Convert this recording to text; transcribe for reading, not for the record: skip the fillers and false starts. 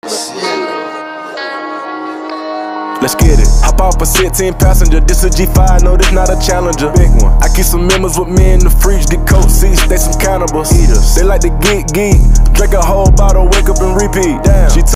Let's get it. Hop off a 16 passenger. This a G5, no, this not a Challenger. Big one. I keep some members with me in the fridge. Get coat seats, they some cannibals. Eaters. They like to geek. Drink a whole bottle, wake up and repeat. Damn. She